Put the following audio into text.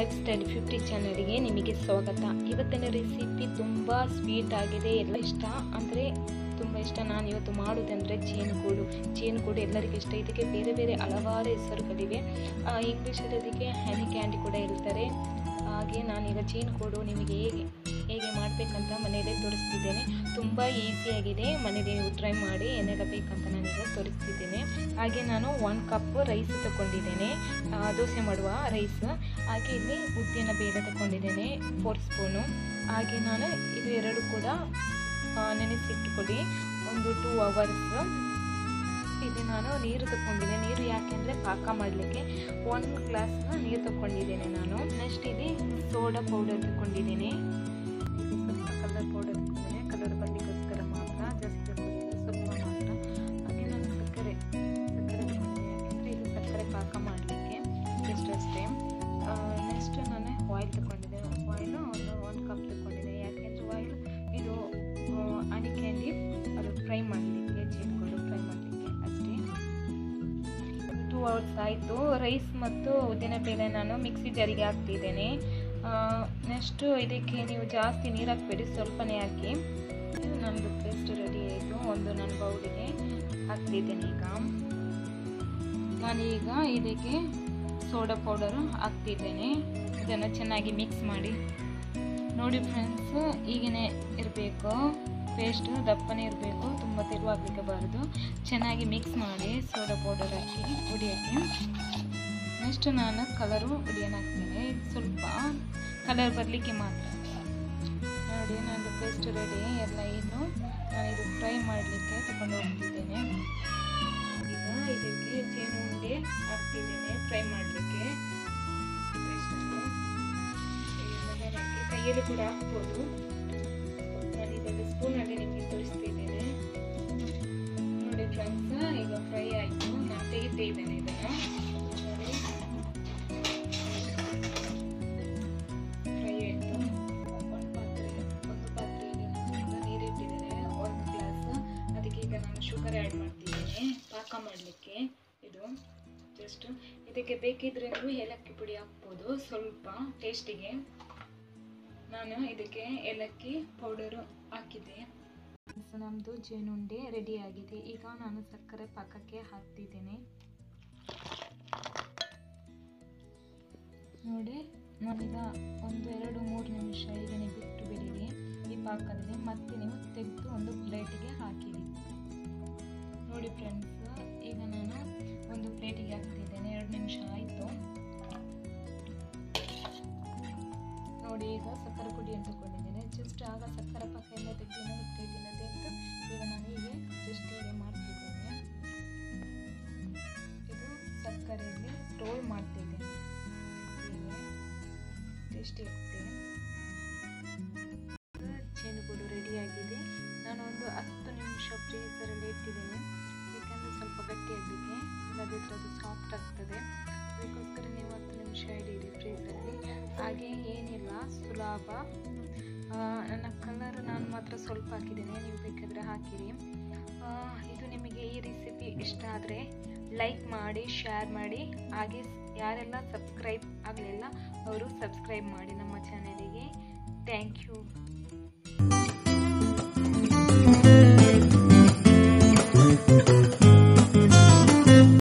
Life style 50 ಚಾನಲ್ಗೆ ನಿಮಗೆ ಸ್ವಾಗತ. ಇವತ್ತಿನ ರೆಸಿಪಿ ತುಂಬ ಸ್ವೀಟ್ ಆಗಿದೆ, ಎಲ್ಲ ಇಷ್ಟ ಅಂದರೆ ತುಂಬ ಇಷ್ಟ. ನಾನು ಇವತ್ತು ಮಾಡೋದಂದರೆ ಜೇನುಗೂಡು ಎಲ್ಲರಿಗೂ ಇಷ್ಟ. ಇದಕ್ಕೆ ಬೇರೆ ಬೇರೆ ಹಲವಾರು ಹೆಸರುಗಳಿವೆ. ಇಂಗ್ಲೀಷಲ್ಲಿ ಅದಕ್ಕೆ ಹನಿ ಕ್ಯಾಂಡಿ ಕೂಡ ಹೇಳ್ತಾರೆ. ಹಾಗೆ ನಾನೀಗ ಜೇನುಗೂಡು ನಿಮಗೆ ಹೇಗೆ ಮಾಡಬೇಕಂತ ಮನೆಯಲ್ಲೇ ತೋರಿಸ್ತಿದ್ದೇನೆ. ತುಂಬ ಈಸಿಯಾಗಿದೆ, ಮನೇಲಿ ನೀವು ಟ್ರೈ ಮಾಡಿ. ಏನೆಲ್ಲ ಬೇಕಂತ ನಾನೀಗ ತೋರಿಸ್ತಿದ್ದೇನೆ. ಹಾಗೆ ನಾನು 1 ಕಪ್ ರೈಸ್ ತಗೊಂಡಿದ್ದೇನೆ, ದೋಸೆ ಮಾಡುವ ರೈಸ್. ಹಾಗೆ ಇಲ್ಲಿ ಉದ್ದಿನ ಬೇಳೆ ತಗೊಂಡಿದ್ದೇನೆ 4 ಸ್ಪೂನು. ಹಾಗೆ ನಾನು ಇದು ಎರಡು ಕೂಡ ನೆನೆಸಿಟ್ಟುಕೊಳ್ಳಿ, ಒಂದು 2 ಅವರ್ಸ್. ಇಲ್ಲಿ ನಾನು ನೀರು ತಗೊಂಡಿದ್ದೇನೆ. ನೀರು ಯಾಕೆಂದರೆ ಪಾಕ ಮಾಡಲಿಕ್ಕೆ 1 ಗ್ಲಾಸ್ ನೀರು ತಗೊಂಡಿದ್ದೇನೆ ನಾನು. ನೆಕ್ಸ್ಟ್ ಇಲ್ಲಿ ಸೋಡಾ ಪೌಡರ್ ತಗೊಂಡಿದ್ದೇನೆ, ಸ್ವಲ್ಪ ಕಲರ್ ಪೌಡರ್ ತಗೊಂಡಿದ್ದೇನೆ, ಕಲರ್ ಬರಲಿಕ್ಕೋಸ್ಕರ ಮಾತ್ರ, ಜಾಸ್ತಿ ತಗೊಂಡಿಲ್ಲ, ಸ್ವಲ್ಪ ಮಾತ್ರ. ಹಾಗೆ ನಾನು ಸಕ್ಕರೆ ತಗೊಂಡಿದ್ದೇನೆ, ಯಾಕೆಂದರೆ ಇದು ಸಕ್ಕರೆ ಪಾಕ ಮಾಡಲಿಕ್ಕೆ ಅಷ್ಟೇ. ನೆಕ್ಸ್ಟ್ ನಾನು ಆಯಿಲ್ ತಗೊಂಡಿದ್ದೇನೆ. ಆಯಿಲು ಒಂದು 1 ಕಪ್ ತಗೊಂಡಿದ್ದೇನೆ, ಯಾಕೆಂದರೆ ಆಯಿಲ್ ಇದು ಹನಿ ಕ್ಯಾಂಡಿ ಅದು ಫ್ರೈ ಮಾಡಲಿಕ್ಕೆ, ಜೇನುಗೂಡು ಫ್ರೈ ಮಾಡಲಿಕ್ಕೆ ಅಷ್ಟೇ. 2 ಅವರ್ಸ್ ಆಯಿತು. ರೈಸ್ ಮತ್ತು ಉದ್ದಿನ ಬೇಳೆ ನಾನು ಮಿಕ್ಸಿ ಜಾರಿಗೆ ಹಾಕ್ತಿದ್ದೇನೆ. ನೆಕ್ಸ್ಟು ಇದಕ್ಕೆ ನೀವು ಜಾಸ್ತಿ ನೀರು ಹಾಕಬೇಡಿ, ಸ್ವಲ್ಪನೇ ಹಾಕಿ. ನಮ್ಮದು ಪೇಸ್ಟ್ ರೆಡಿ ಆಯಿತು. ಒಂದು ನನ್ನ ಬೌಲಿಗೆ ಹಾಕ್ತಿದ್ದೇನೆ. ನಾನೀಗ ಇದಕ್ಕೆ ಸೋಡಾ ಪೌಡರು ಹಾಕ್ತಿದ್ದೇನೆ. ಇದನ್ನು ಚೆನ್ನಾಗಿ ಮಿಕ್ಸ್ ಮಾಡಿ. ನೋಡಿ ಫ್ರೆಂಡ್ಸ್, ಹೀಗೇ ಇರಬೇಕು, ಪೇಸ್ಟ್ ದಪ್ಪನೇ ಇರಬೇಕು, ತುಂಬ ತೆಳುವಾಗಲಿಕ್ಕೆ ಬಾರದು. ಚೆನ್ನಾಗಿ ಮಿಕ್ಸ್ ಮಾಡಿ ಸೋಡಾ ಪೌಡರ್ ಹಾಕಿ ಹುಡಿಯೋಕ್ಕೆ. ನೆಕ್ಸ್ಟ್ ನಾನು ಕಲರು ಹುಡಿಯೋಣ ಹಾಕ್ತೇನೆ, ಸ್ವಲ್ಪ ಕಲರ್ ಬರಲಿಕ್ಕೆ ಮಾತ್ರ. ನೋಡಿ ನಾನು ಪೇಸ್ಟ್ ರೆಡಿ ಎಲ್ಲ. ಇನ್ನು ನಾನಿದು ಫ್ರೈ ಮಾಡಲಿಕ್ಕೆ ತಗೊಂಡು ಹೋಗ್ತಿದ್ದೇನೆ. ಈಗ ಇದಕ್ಕೆ ಜೇನುಂಡೆ ಹಾಕ್ತಿದ್ದೇನೆ ಫ್ರೈ ಮಾಡಲಿಕ್ಕೆ. ಕೈಯಲ್ಲಿ ಕೂಡ ಹಾಕ್ಬೋದು. ನಾನು ಇದನ್ನು ಸ್ಪೂನಲ್ಲಿ ನಿಮಗೆ ತೋರಿಸ್ತಿದ್ದೇನೆ. ನೋಡಿ ಫ್ರೆಂಡ್ಸ್, ಈಗ ಫ್ರೈ ಆಯಿತು. ನಾನು ತೆಗಿತಾ ಇದ್ದೇನೆ ಇದನ್ನು. ನೋಡಿ ಫ್ರೈ ಆಯಿತು. ಒಂದು ಪಾತ್ರೆಯಲ್ಲಿ ನಾನು ನೀರಿಟ್ಟಿದ್ದೇನೆ 1 ಗ್ಲಾಸ್. ಅದಕ್ಕೆ ಈಗ ನಾನು ಶುಗರ್ ಆ್ಯಡ್ ಮಾಡ್ತಿದ್ದೇನೆ ಪಾಕ ಮಾಡಲಿಕ್ಕೆ. ಇದು ಜಸ್ಟ್ ಇದಕ್ಕೆ ಬೇಕಿದ್ರೆ ನೀವು ಏಲಕ್ಕಿ ಪುಡಿ ಹಾಕ್ಬೋದು ಸ್ವಲ್ಪ ಟೇಸ್ಟಿಗೆ. ನಾನು ಇದಕ್ಕೆ ಏಲಕ್ಕಿ ಪೌಡರು ಹಾಕಿದ್ದೆ. ನಮ್ಮದು ಜೇನುಂಡೆ ರೆಡಿ ಆಗಿದೆ. ಈಗ ನಾನು ಸಕ್ಕರೆ ಪಾಕಕ್ಕೆ ಹಾಕ್ತಿದ್ದೇನೆ. ನೋಡಿ ನಾನೀಗ 1, 2, 3 ನಿಮಿಷ ಹೀಗೆ ಬಿಟ್ಟು ಬಿಡಿರಿ ಈ ಪಾಕದಲ್ಲಿ. ಮತ್ತೆ ನೀವು ತೆಗೆದು ಒಂದು ಪ್ಲೇಟಿಗೆ ಹಾಕಿರಿ. ನೋಡಿ ಫ್ರೆಂಡ್ಸ್, ಈಗ ನಾನು ಒಂದು ಪ್ಲೇಟಿಗೆ ಹಾಕ್ತಿದ್ದೇನೆ. 2 ನಿಮಿಷ ಆಯಿತು. ನೋಡಿ ಈಗ ಸಕ್ಕರೆ ಪುಡಿ ಅಂತ ತಗೊಂಡಿದ್ದೇನೆ. ಜಸ್ಟ್ ಆಗ ಸಕ್ಕರೆ ಪಾಕ ಎಲ್ಲ ತೆಗೆದು ಇನ್ನೊಂದು ಪ್ಲೇಟಿಂದ ತೆಗೆದು ಈಗ ನಾನು ಹೀಗೆ ಜಸ್ಟ್ ಹೀಗೆ ಮಾಡ್ತಿದ್ದೇನೆ. ಇದು ಸಕ್ಕರೆಯಲ್ಲಿ ರೋಲ್ ಮಾಡ್ತಿದ್ದೇನೆ. ಹೀಗೆ ಟೇಸ್ಟಿ ಆಗ್ತದೆ. ಜೇನುಗೂಡು ರೆಡಿಯಾಗಿದೆ. ನಾನು ಒಂದು 10 ನಿಮಿಷ ಫ್ರೀಸರಲ್ಲಿ ಇಟ್ಟಿದ್ದೇನೆ, ಯಾಕಂದರೆ ಸ್ವಲ್ಪ ಗಟ್ಟಿಯಾಗಲಿಕ್ಕೆ, ಇಲ್ಲದಿದ್ದರೆ ಅದು ಸಾಫ್ಟ್ ಆಗ್ತದೆ. ಅದಕ್ಕೋಸ್ಕರ ನೀವು 10 ನಿಮಿಷ ಇಡೀರಿ ಫ್ರೀಸರಲ್ಲಿ. ಹಾಗೆ ಏನಿಲ್ಲ, ಸುಲಭ. ನನ್ನ ಕಲರ್ ನಾನು ಮಾತ್ರ ಸ್ವಲ್ಪ ಹಾಕಿದ್ದೇನೆ, ನೀವು ಬೇಕಾದರೆ ಹಾಕಿರಿ. ಇದು ನಿಮಗೆ ಈ ರೆಸಿಪಿ ಇಷ್ಟ ಆದರೆ ಲೈಕ್ ಮಾಡಿ, ಶೇರ್ ಮಾಡಿ. ಹಾಗೆ ಯಾರೆಲ್ಲ ಸಬ್ಸ್ಕ್ರೈಬ್ ಆಗಲಿಲ್ಲ ಅವರು ಸಬ್ಸ್ಕ್ರೈಬ್ ಮಾಡಿ ನಮ್ಮ ಚಾನಲಿಗೆ. Thank you.